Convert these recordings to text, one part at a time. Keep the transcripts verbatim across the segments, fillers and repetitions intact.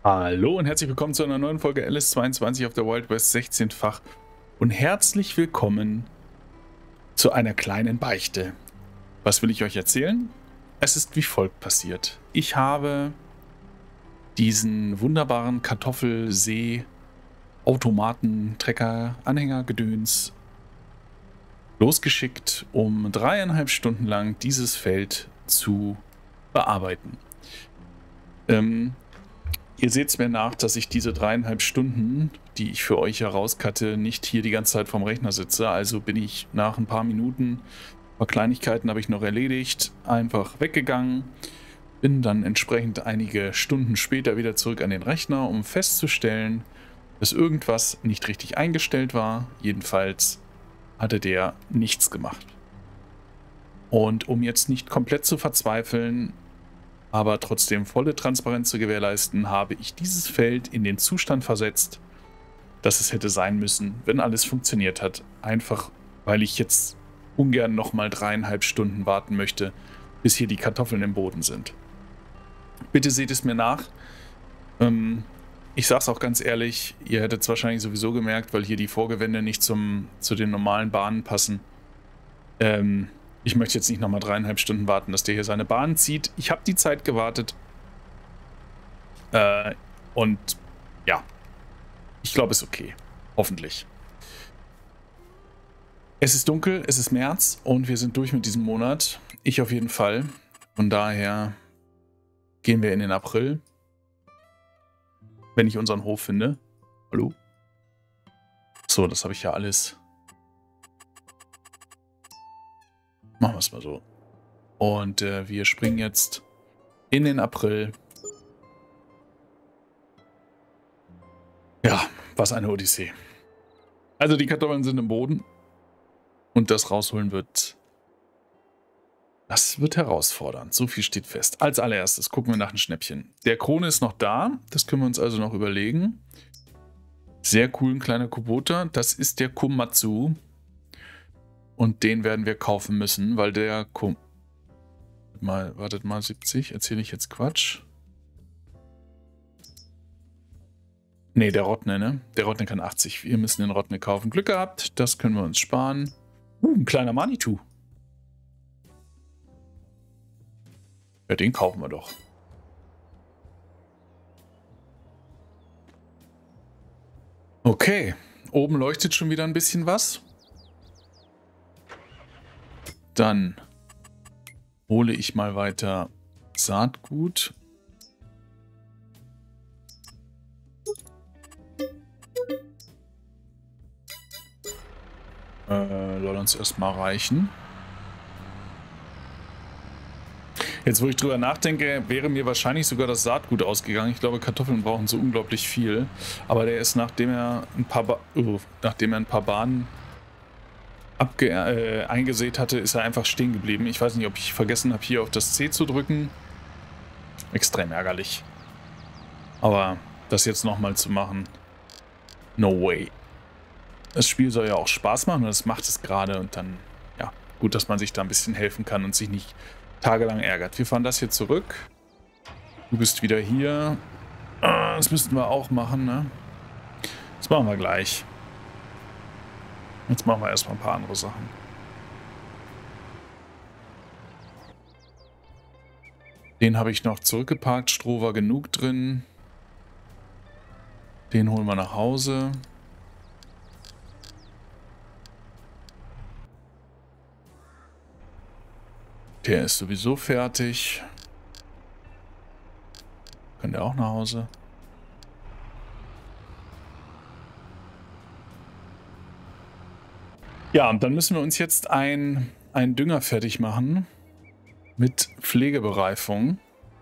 Hallo und herzlich willkommen zu einer neuen Folge L S zweiundzwanzig auf der Wild West sechzehnfach und herzlich willkommen zu einer kleinen Beichte. Was will ich euch erzählen? Es ist wie folgt passiert. Ich habe diesen wunderbaren Kartoffelsee-Automaten-Trecker-Anhänger-Gedöns losgeschickt, um dreieinhalb Stunden lang dieses Feld zu bearbeiten. Ähm, Ihr seht es mir nach, dass ich diese dreieinhalb Stunden, die ich für euch herauskatte, nicht hier die ganze Zeit vorm Rechner sitze. Also bin ich nach ein paar Minuten, ein paar Kleinigkeiten habe ich noch erledigt, einfach weggegangen. Bin dann entsprechend einige Stunden später wieder zurück an den Rechner, um festzustellen, dass irgendwas nicht richtig eingestellt war. Jedenfalls hatte der nichts gemacht. Und um jetzt nicht komplett zu verzweifeln, aber trotzdem volle Transparenz zu gewährleisten, habe ich dieses Feld in den Zustand versetzt, dass es hätte sein müssen, wenn alles funktioniert hat. Einfach, weil ich jetzt ungern nochmal dreieinhalb Stunden warten möchte, bis hier die Kartoffeln im Boden sind. Bitte seht es mir nach. Ähm, ich sage es auch ganz ehrlich, ihr hättet es wahrscheinlich sowieso gemerkt, weil hier die Vorgewände nicht zum, zu den normalen Bahnen passen. Ähm... Ich möchte jetzt nicht nochmal dreieinhalb Stunden warten, dass der hier seine Bahn zieht. Ich habe die Zeit gewartet. Äh, und ja, ich glaube, es ist okay. Hoffentlich. Es ist dunkel, es ist März und wir sind durch mit diesem Monat. Ich auf jeden Fall. Von daher gehen wir in den April. Wenn ich unseren Hof finde. Hallo? So, das habe ich ja alles. Machen wir es mal so. Und äh, wir springen jetzt in den April. Ja, was eine Odyssee. Also die Kartoffeln sind im Boden. Und das rausholen wird... Das wird herausfordernd. So viel steht fest. Als allererstes gucken wir nach einem Schnäppchen. Der Krone ist noch da. Das können wir uns also noch überlegen. Sehr cool, ein kleiner Kubota. Das ist der Komatsu. Und den werden wir kaufen müssen, weil der... Kom mal, wartet mal, siebzig. Erzähle ich jetzt Quatsch? Ne, der Rotne, ne? Der Rotne kann achtzig. Wir müssen den Rotne kaufen. Glück gehabt, das können wir uns sparen. Uh, ein kleiner Manitou. Ja, den kaufen wir doch. Okay, oben leuchtet schon wieder ein bisschen was. Dann hole ich mal weiter Saatgut. Äh, soll uns erstmal reichen. Jetzt, wo ich drüber nachdenke, wäre mir wahrscheinlich sogar das Saatgut ausgegangen. Ich glaube, Kartoffeln brauchen so unglaublich viel. Aber der ist, nachdem er ein paar, ba oh, nachdem er ein paar Bahnen Abge äh, eingesät hatte, ist er einfach stehen geblieben. Ich weiß nicht, ob ich vergessen habe, hier auf das C zu drücken. Extrem ärgerlich. Aber das jetzt nochmal zu machen, no way. Das Spiel soll ja auch Spaß machen und das macht es gerade. Und dann, ja, gut, dass man sich da ein bisschen helfen kann und sich nicht tagelang ärgert. Wir fahren das hier zurück. Du bist wieder hier. Das müssten wir auch machen, ne? Das machen wir gleich. Jetzt machen wir erstmal ein paar andere Sachen. Den habe ich noch zurückgeparkt. Stroh war genug drin. Den holen wir nach Hause. Der ist sowieso fertig. Kann der auch nach Hause? Ja, und dann müssen wir uns jetzt ein, einen Dünger fertig machen mit Pflegebereifung.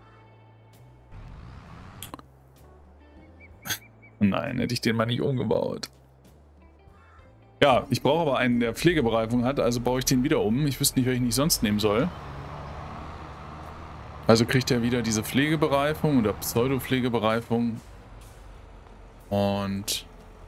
Nein, hätte ich den mal nicht umgebaut. Ja, ich brauche aber einen, der Pflegebereifung hat, also baue ich den wieder um. Ich wüsste nicht, welchen ich sonst nehmen soll. Also kriegt er wieder diese Pflegebereifung oder Pseudo-Pflegebereifung. Und...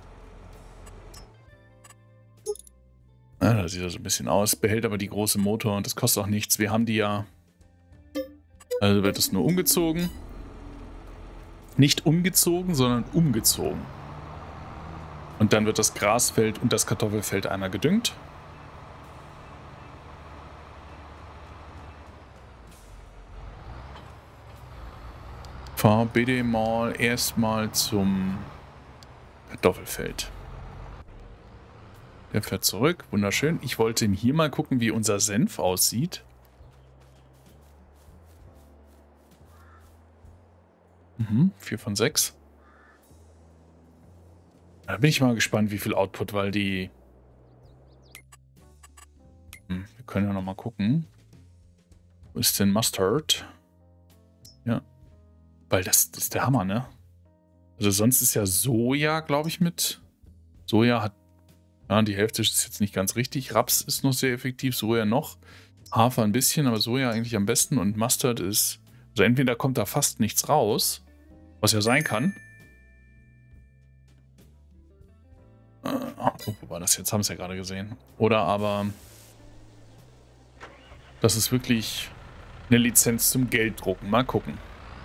Ja, da sieht er so ein bisschen aus, behält aber die große Motor und das kostet auch nichts. Wir haben die ja, also wird es nur umgezogen. Nicht umgezogen, sondern umgezogen. Und dann wird das Grasfeld und das Kartoffelfeld einmal gedüngt. Fahr bitte mal erstmal zum Kartoffelfeld. Der fährt zurück. Wunderschön. Ich wollte hier mal gucken, wie unser Senf aussieht. Mhm, vier von sechs. Da bin ich mal gespannt, wie viel Output, weil die... Hm, wir können ja noch mal gucken. Wo ist denn Mustard? Ja. Weil das, das ist der Hammer, ne? Also sonst ist ja Soja, glaube ich, mit... Soja hat... Ja, die Hälfte ist jetzt nicht ganz richtig. Raps ist noch sehr effektiv, Soja noch. Hafer ein bisschen, aber Soja eigentlich am besten. Und Mustard ist... Also entweder kommt da fast nichts raus, was ja sein kann. Äh, oh, wo war das jetzt? Haben wir es ja gerade gesehen. Oder aber... Das ist wirklich eine Lizenz zum Gelddrucken. Mal gucken.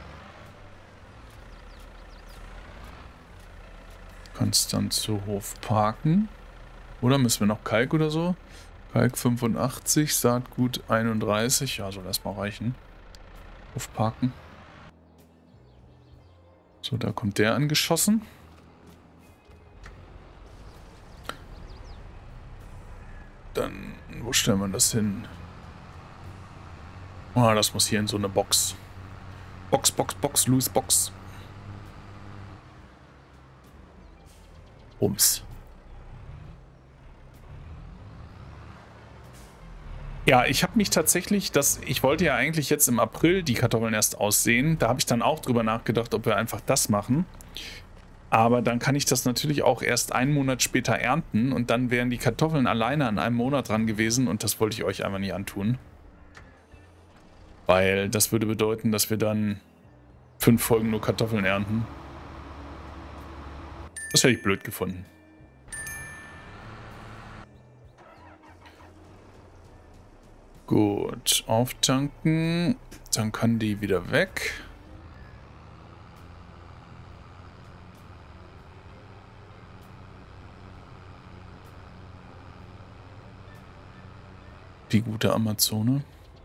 Kannst dann zu Hof parken. Oder müssen wir noch Kalk oder so? Kalk fünfundachtzig, Saatgut einunddreißig. Ja, soll erstmal reichen. Hof parken. So, da kommt der angeschossen. Dann, wo stellen wir das hin? Ah, das muss hier in so eine Box. Box, Box, Box, Louis Box. Ums. Ja, ich habe mich tatsächlich, das, ich wollte ja eigentlich jetzt im April die Kartoffeln erst aussehen. Da habe ich dann auch drüber nachgedacht, ob wir einfach das machen. Aber dann kann ich das natürlich auch erst einen Monat später ernten und dann wären die Kartoffeln alleine an einem Monat dran gewesen und das wollte ich euch einfach nicht antun. Weil das würde bedeuten, dass wir dann fünf Folgen nur Kartoffeln ernten. Das hätte ich blöd gefunden. Gut, auftanken. Dann kann die wieder weg. Die gute Amazone.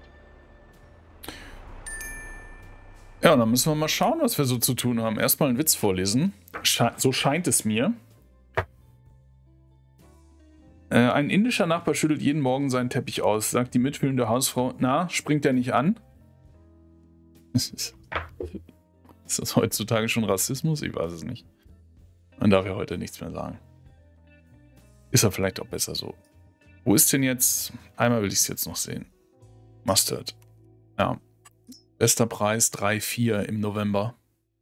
Ja, dann müssen wir mal schauen, was wir so zu tun haben. Erstmal einen Witz vorlesen. Sche- so scheint es mir. Äh, ein indischer Nachbar schüttelt jeden Morgen seinen Teppich aus, sagt die mitfühlende Hausfrau. Na, springt er nicht an? Ist das heutzutage schon Rassismus? Ich weiß es nicht. Man darf ja heute nichts mehr sagen. Ist ja vielleicht auch besser so. Wo ist denn jetzt? Einmal will ich es jetzt noch sehen. Mustard. Ja. Bester Preis drei Komma vier im November.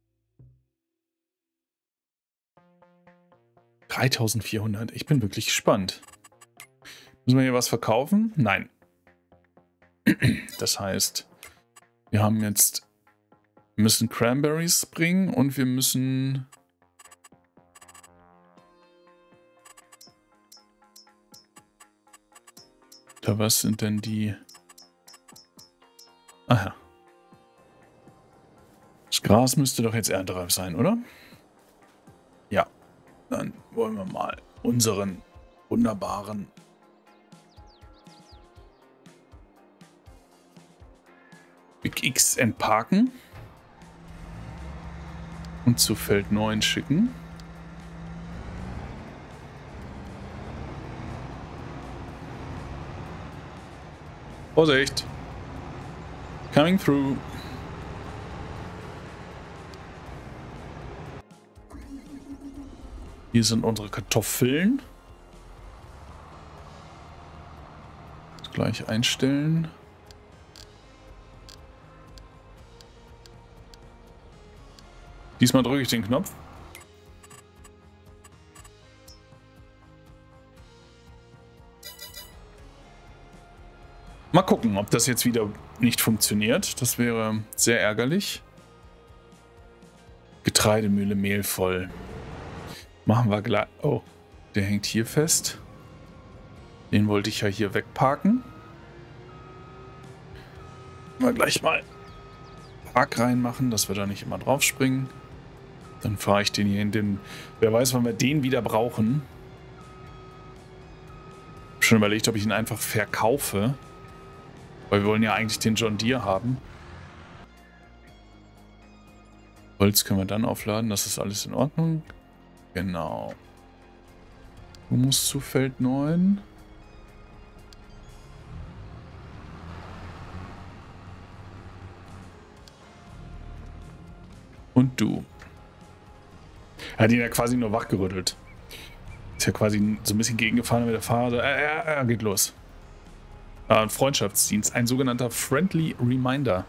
dreitausendvierhundert. Ich bin wirklich gespannt. Müssen wir hier was verkaufen? Nein. Das heißt, wir haben jetzt, wir müssen Cranberries bringen und wir müssen da was sind denn die? Aha. Das Gras müsste doch jetzt erntereif sein, oder? Ja. Dann wollen wir mal unseren wunderbaren Big X entparken und zu Feld neun schicken. Vorsicht! Coming through! Hier sind unsere Kartoffeln. Gleich einstellen. Diesmal drücke ich den Knopf. Mal gucken, ob das jetzt wieder nicht funktioniert. Das wäre sehr ärgerlich. Getreidemühle Mehl voll. Machen wir gleich. Oh, der hängt hier fest. Den wollte ich ja hier wegparken. Mal gleich mal Park reinmachen, dass wir da nicht immer drauf springen. Dann fahre ich den hier in den... Wer weiß, wann wir den wieder brauchen. Ich habe schon überlegt, ob ich ihn einfach verkaufe. Weil wir wollen ja eigentlich den John Deere haben. Holz können wir dann aufladen. Das ist alles in Ordnung. Genau. Du musst zu Feld neun. Und du. Er hat ihn ja quasi nur wachgerüttelt. Ist ja quasi so ein bisschen gegengefahren mit der Fahrer. Äh, äh, geht los. Ah, ein Freundschaftsdienst. Ein sogenannter Friendly Reminder.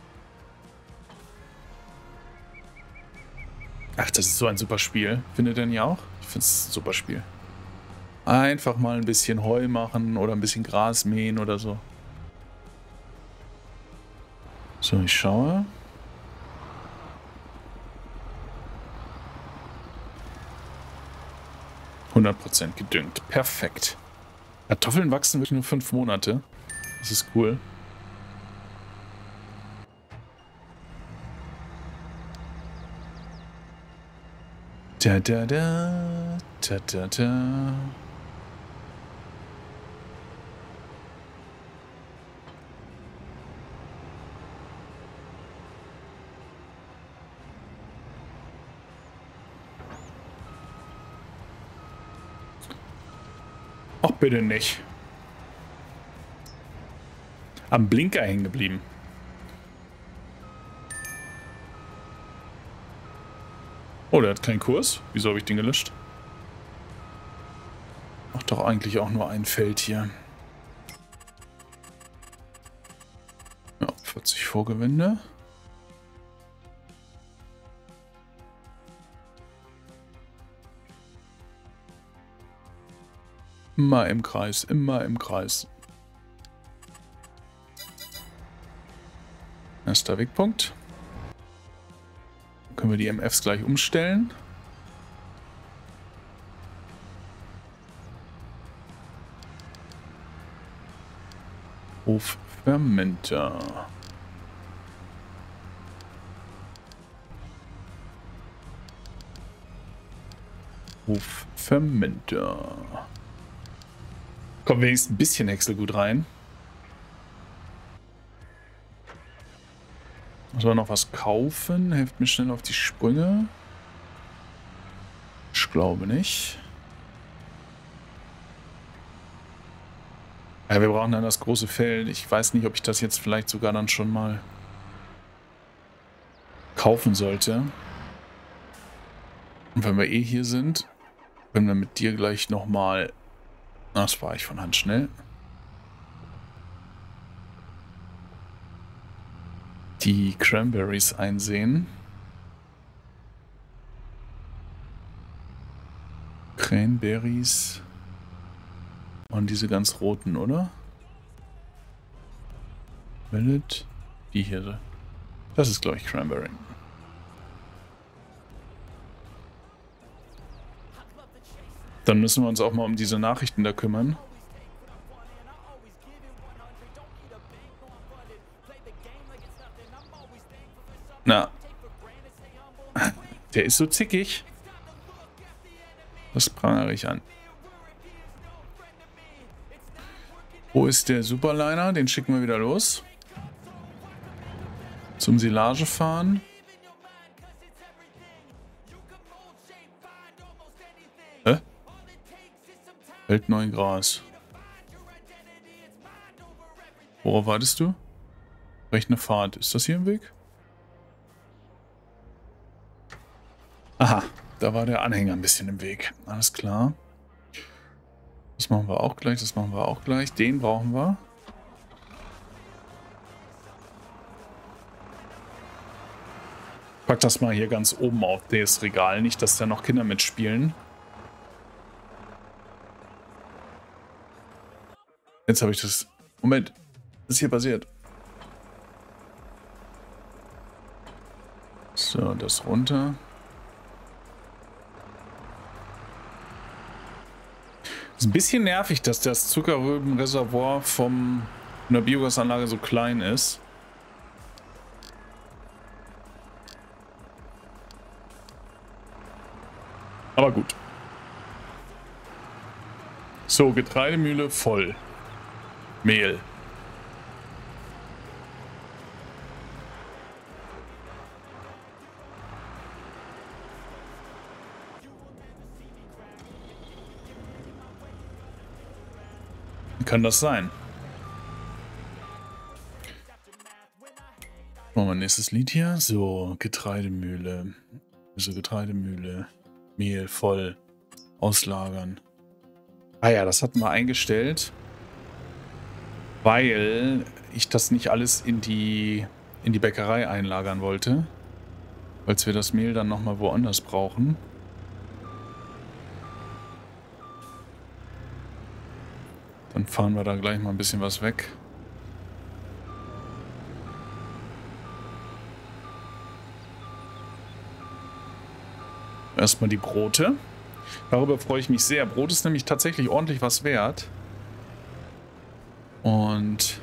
Ach, das ist so ein super Spiel. Findet ihr nicht auch? Ich finde es ein super Spiel. Einfach mal ein bisschen Heu machen oder ein bisschen Gras mähen oder so. So, ich schaue. hundert Prozent gedüngt. Perfekt. Kartoffeln wachsen wirklich nur fünf Monate. Das ist cool. Da da da. Da da da. Ach, bitte nicht. Am Blinker hängen geblieben. Oh, der hat keinen Kurs. Wieso habe ich den gelöscht? Ach, doch eigentlich auch nur ein Feld hier. Ja, vierzig Vorgewände. Immer im Kreis, immer im Kreis. Erster Wegpunkt. Können wir die M Fs gleich umstellen. Hoffermenter. Hoffermenter. Kommt wenigstens ein bisschen Häckselgut rein. Muss man noch was kaufen? Hilft mir schnell auf die Sprünge. Ich glaube nicht. Ja, wir brauchen dann das große Feld. Ich weiß nicht, ob ich das jetzt vielleicht sogar dann schon mal kaufen sollte. Und wenn wir eh hier sind, können wir mit dir gleich nochmal... Das war ich von Hand schnell. Die Cranberries einsehen. Cranberries. Und diese ganz roten, oder? Millet. Die hier. Das ist, glaube ich, Cranberry. Dann müssen wir uns auch mal um diese Nachrichten da kümmern. Na. Der ist so zickig. Das prangere ich an. Wo ist der Superliner? Den schicken wir wieder los. Zum Silage fahren. Hä? Feld neun Gras. Worauf wartest du? Rechne Fahrt. Ist das hier im Weg? Aha, da war der Anhänger ein bisschen im Weg. Alles klar. Das machen wir auch gleich, das machen wir auch gleich. Den brauchen wir. Pack das mal hier ganz oben auf das Regal. Nicht, dass da noch Kinder mitspielen. Jetzt habe ich das... Moment, was ist hier passiert? So, das runter. Ist ein bisschen nervig, dass das Zuckerrübenreservoir vom, von der Biogasanlage so klein ist. Aber gut. So, Getreidemühle voll. Mehl. Wie kann das sein? Machen wir nächstes Lied hier. So, Getreidemühle. Also Getreidemühle. Mehl voll. Auslagern. Ah ja, das hatten wir eingestellt, weil ich das nicht alles in die, in die Bäckerei einlagern wollte. Weil wir das Mehl dann nochmal woanders brauchen. Dann fahren wir da gleich mal ein bisschen was weg. Erstmal die Brote. Darüber freue ich mich sehr. Brot ist nämlich tatsächlich ordentlich was wert. Und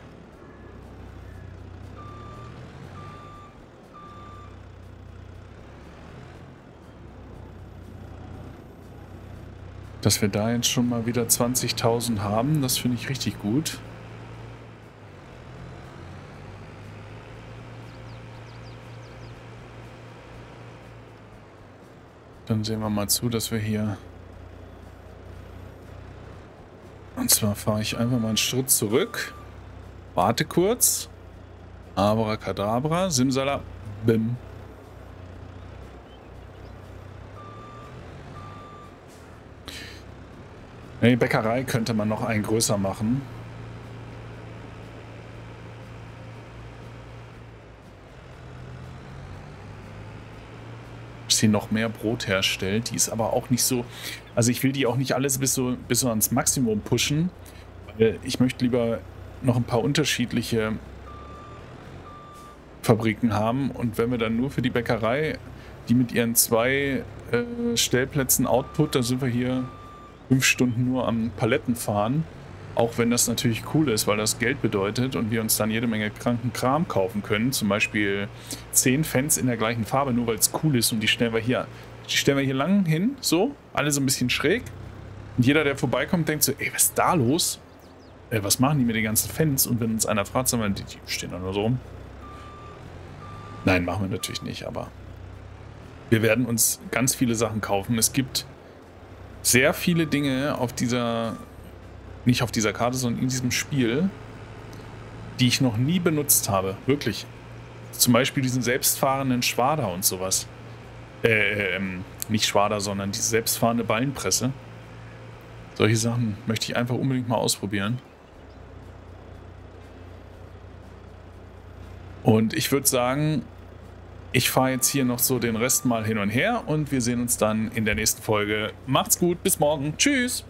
dass wir da jetzt schon mal wieder zwanzigtausend haben, das finde ich richtig gut. Dann sehen wir mal zu, dass wir hier... Und zwar fahre ich einfach mal einen Schritt zurück. Warte kurz. Abracadabra, Simsala, Bim. Die Bäckerei könnte man noch einen größer machen. Sie noch mehr Brot herstellt. Die ist aber auch nicht so... Also ich will die auch nicht alles bis so, bis so ans Maximum pushen. Weil ich möchte lieber noch ein paar unterschiedliche Fabriken haben. Und wenn wir dann nur für die Bäckerei, die mit ihren zwei äh, Stellplätzen Output, da sind wir hier fünf Stunden nur am Paletten fahren. Auch wenn das natürlich cool ist, weil das Geld bedeutet und wir uns dann jede Menge kranken Kram kaufen können. Zum Beispiel zehn Fans in der gleichen Farbe, nur weil es cool ist. Und die stellen wir hier, die stellen wir hier lang hin, so, alle so ein bisschen schräg. Und jeder, der vorbeikommt, denkt so, ey, was ist da los? Äh, was machen die mit den ganzen Fans? Und wenn uns einer fragt, sagen wir, die, die stehen da nur so rum. Nein, machen wir natürlich nicht, aber wir werden uns ganz viele Sachen kaufen. Es gibt sehr viele Dinge auf dieser... Nicht auf dieser Karte, sondern in diesem Spiel, die ich noch nie benutzt habe. Wirklich. Zum Beispiel diesen selbstfahrenden Schwader und sowas. Äh, ähm, nicht Schwader, sondern diese selbstfahrende Ballenpresse. Solche Sachen möchte ich einfach unbedingt mal ausprobieren. Und ich würde sagen, ich fahre jetzt hier noch so den Rest mal hin und her und wir sehen uns dann in der nächsten Folge. Macht's gut, bis morgen. Tschüss!